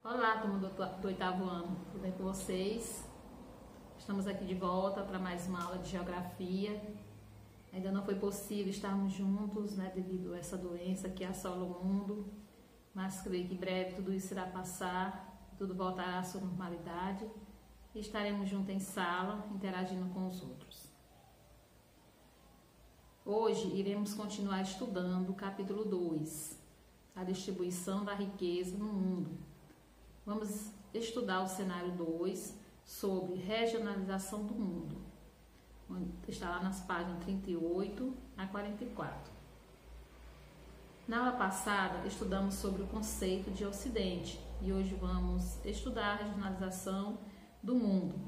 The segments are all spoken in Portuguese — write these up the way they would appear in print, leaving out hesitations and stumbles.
Olá, turma do oitavo ano, tudo bem com vocês? Estamos aqui de volta para mais uma aula de geografia. Ainda não foi possível estarmos juntos, né, devido a essa doença que assola o mundo, mas creio que em breve tudo isso irá passar, tudo voltará à sua normalidade e estaremos juntos em sala, interagindo com os outros. Hoje iremos continuar estudando o capítulo 2, a distribuição da riqueza no mundo. Vamos estudar o cenário 2 sobre regionalização do mundo. Está lá nas páginas 38 a 44. Na aula passada, estudamos sobre o conceito de Ocidente e hoje vamos estudar a regionalização do mundo,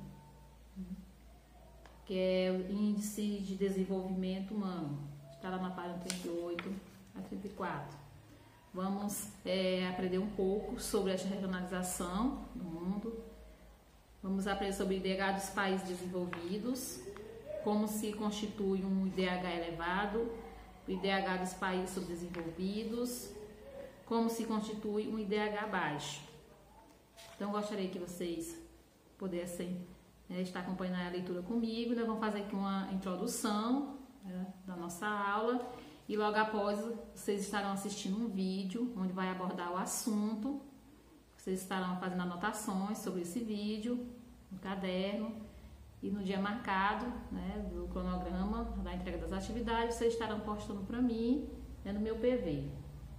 que é o Índice de Desenvolvimento Humano. Está lá na página 38 a 34. Vamos aprender um pouco sobre essa regionalização do mundo. Vamos aprender sobre o IDH dos países desenvolvidos, como se constitui um IDH elevado, o IDH dos países subdesenvolvidos, como se constitui um IDH baixo. Então, gostaria que vocês pudessem estar acompanhando a leitura comigo. Nós vamos fazer aqui uma introdução da nossa aula. E logo após, vocês estarão assistindo um vídeo onde vai abordar o assunto. Vocês estarão fazendo anotações sobre esse vídeo no caderno. E no dia marcado, do cronograma da entrega das atividades, vocês estarão postando para mim no meu PV.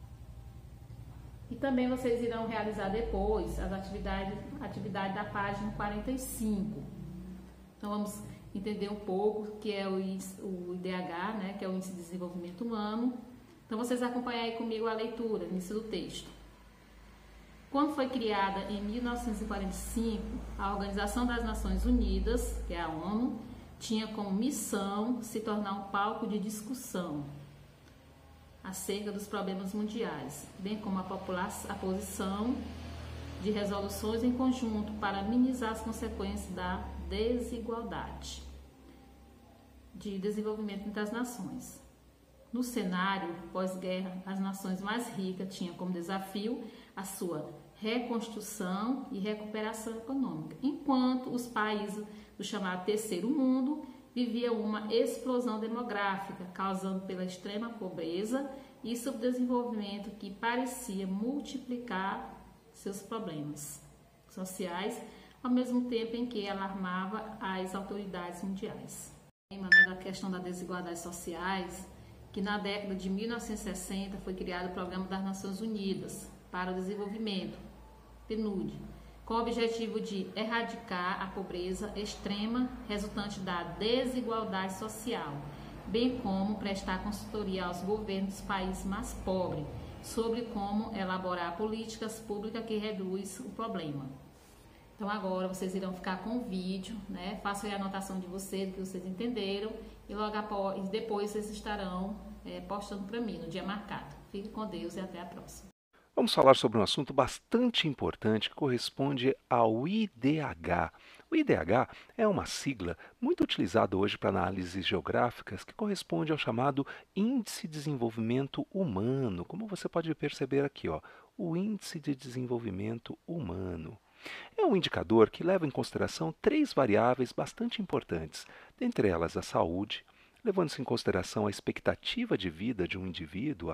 E também vocês irão realizar depois as atividades da página 45. Então, vamos entender um pouco o que é o IDH, que é o Índice de Desenvolvimento Humano. Então, vocês acompanhem aí comigo a leitura, início do texto. Quando foi criada em 1945, a Organização das Nações Unidas, que é a ONU, tinha como missão se tornar um palco de discussão acerca dos problemas mundiais, bem como a posição de resoluções em conjunto para minimizar as consequências da desigualdade de desenvolvimento entre as nações. No cenário pós-guerra, as nações mais ricas tinham como desafio a sua reconstrução e recuperação econômica, enquanto os países do chamado terceiro mundo viviam uma explosão demográfica, causando pela extrema pobreza e subdesenvolvimento que parecia multiplicar seus problemas sociais, ao mesmo tempo em que alarmava as autoridades mundiais. O tema da questão das desigualdades sociais, que na década de 1960 foi criado o Programa das Nações Unidas para o Desenvolvimento, PNUD, com o objetivo de erradicar a pobreza extrema resultante da desigualdade social, bem como prestar consultoria aos governos dos países mais pobres sobre como elaborar políticas públicas que reduzem o problema. Então agora vocês irão ficar com o vídeo, façam aí a anotação de vocês, do que vocês entenderam, e logo após, depois vocês estarão postando para mim no dia marcado. Fique com Deus e até a próxima. Vamos falar sobre um assunto bastante importante que corresponde ao IDH. O IDH é uma sigla muito utilizada hoje para análises geográficas que corresponde ao chamado Índice de Desenvolvimento Humano, como você pode perceber aqui, o Índice de Desenvolvimento Humano. É um indicador que leva em consideração três variáveis bastante importantes, dentre elas a saúde, levando-se em consideração a expectativa de vida de um indivíduo,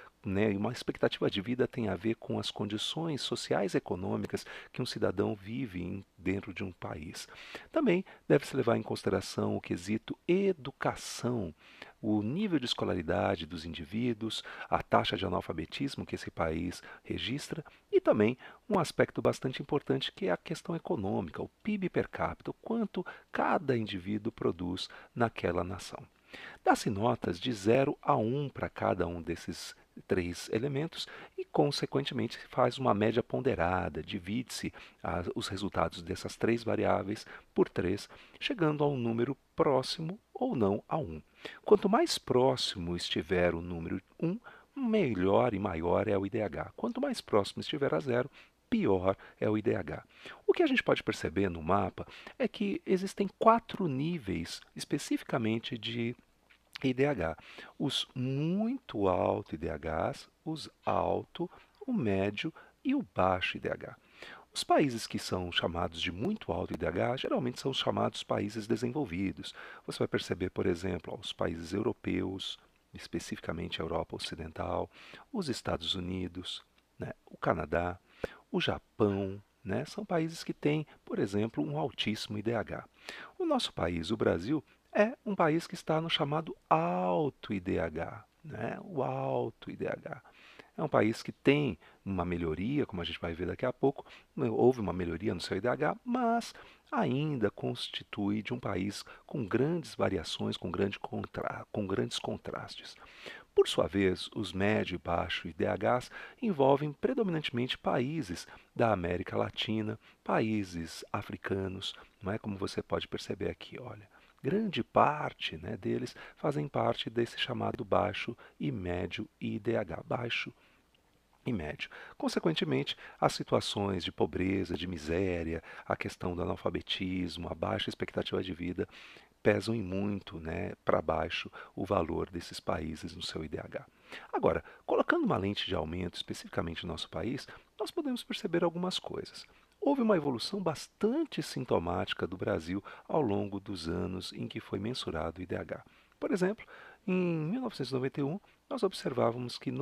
uma expectativa de vida tem a ver com as condições sociais e econômicas que um cidadão vive dentro de um país. Também deve-se levar em consideração o quesito educação, o nível de escolaridade dos indivíduos, a taxa de analfabetismo que esse país registra e também um aspecto bastante importante que é a questão econômica, o PIB per capita, o quanto cada indivíduo produz naquela nação. Dá-se notas de 0 a 1 para cada um desses três elementos e, consequentemente, se faz uma média ponderada, divide-se os resultados dessas três variáveis por 3, chegando a um número próximo ou não a 1. Quanto mais próximo estiver o número 1, melhor e maior é o IDH. Quanto mais próximo estiver a 0, pior é o IDH. O que a gente pode perceber no mapa é que existem 4 níveis especificamente de IDH. Os muito alto IDHs, os alto, o médio e o baixo IDH. Os países que são chamados de muito alto IDH geralmente são os chamados países desenvolvidos. Você vai perceber, por exemplo, os países europeus, especificamente a Europa Ocidental, os Estados Unidos, né, o Canadá, o Japão, né, são países que têm, por exemplo, um altíssimo IDH. O nosso país, o Brasil, é um país que está no chamado alto IDH, né, o alto IDH. É um país que tem uma melhoria, como a gente vai ver daqui a pouco, houve uma melhoria no seu IDH, mas ainda constitui de um país com grandes variações, com grandes contrastes. Por sua vez, os médio e baixo IDHs envolvem predominantemente países da América Latina, países africanos, não é como você pode perceber aqui, olha. Grande parte, né, deles fazem parte desse chamado baixo e médio IDH, baixo e médio. Consequentemente, as situações de pobreza, de miséria, a questão do analfabetismo, a baixa expectativa de vida pesam em muito, né, para baixo o valor desses países no seu IDH. Agora, colocando uma lente de aumento especificamente no nosso país, nós podemos perceber algumas coisas. Houve uma evolução bastante sintomática do Brasil ao longo dos anos em que foi mensurado o IDH. Por exemplo, em 1991, nós observávamos que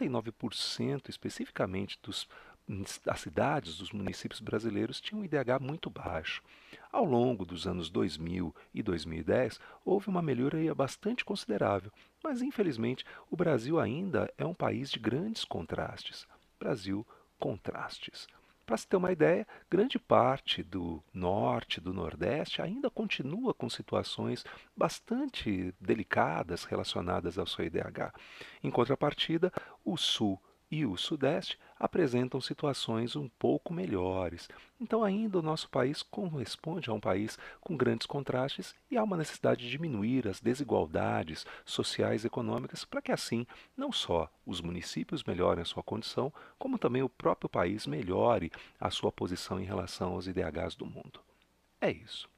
99% especificamente das cidades, dos municípios brasileiros tinham um IDH muito baixo. Ao longo dos anos 2000 e 2010, houve uma melhoria bastante considerável, mas infelizmente o Brasil ainda é um país de grandes contrastes. Brasil, contrastes. Para se ter uma ideia, grande parte do norte, do nordeste, ainda continua com situações bastante delicadas relacionadas ao seu IDH. Em contrapartida, o sul e o sudeste apresentam situações um pouco melhores. Então, ainda o nosso país corresponde a um país com grandes contrastes e há uma necessidade de diminuir as desigualdades sociais e econômicas para que assim não só os municípios melhorem a sua condição, como também o próprio país melhore a sua posição em relação aos IDHs do mundo. É isso.